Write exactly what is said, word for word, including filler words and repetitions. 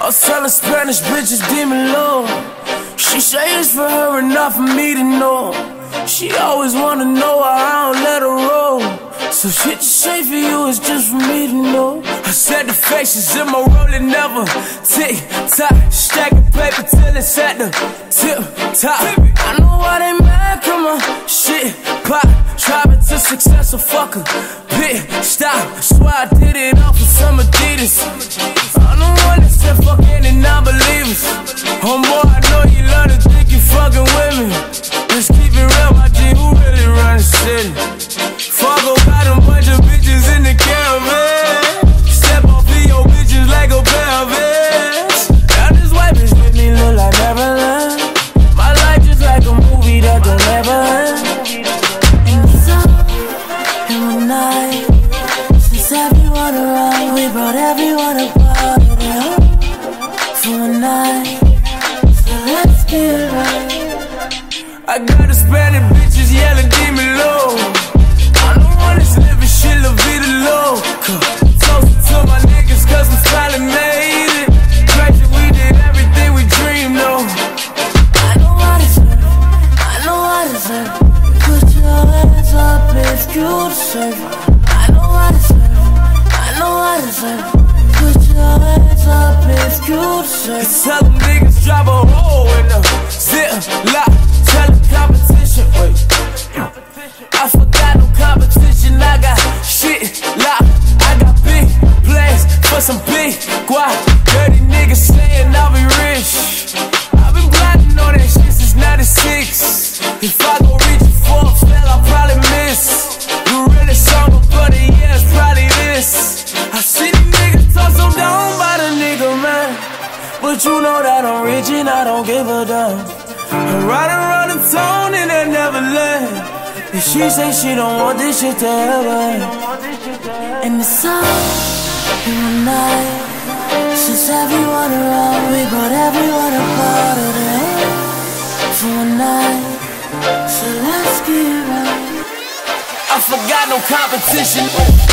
I'll tell her Spanish bitches give me love. She say it's for her and not for me to know. She always wanna know why I don't let her roll. So shit you say for you is just for me to know. I said the faces in my rolling never tick tock, stacking paper till it's at the tip top. I know why they mad, come on, shit pop. Driving to success, so fuck her, pit stop. I swear I did it all for some Adidas. I'm the one that said fuck any non-believers. Homeboy, I know you love to think you fucking with me. Let's keep it real, my G, who really run the city? Fuck about them bunch of bitches in the caravan. Step off of your bitches like a pelvis. Now this white bitch with me look like Neverland. My life just like a movie that don't ever end. In the sun, in one night, since everyone around, we brought everyone apart for a night. So let's get it right. I got Hispanic bitches yelling, give me low. I'm the one that's living shit, la vida loca. Toasted to my niggas cause we finally made it. Crazy, we did everything we dreamed of. I know what it's like, I know what it's like. Put your hands up if you deserve it. I know what it's like, I know what it's like. Put your hands up if you deserve it. Tell them niggas drop a hole in the zip lock. Tell the competition, wait. I forgot no competition, I got shit locked. I got big plans for some big guap. Dirty niggas saying I'll be rich. I've been plotting on that shit since ninety-six. If I go reach a four fell, I'll probably miss. You really somber, buddy, yeah, it's probably this. I see these niggas talk so down by the nigga, man. But you know that I'm rich and I don't give a damn. I'm riding around the town in that Neverland. And she say she don't want this shit to happen. In the sun, in the night, since everyone around, we brought everyone apart today for a night. So let's get right. I forgot no competition.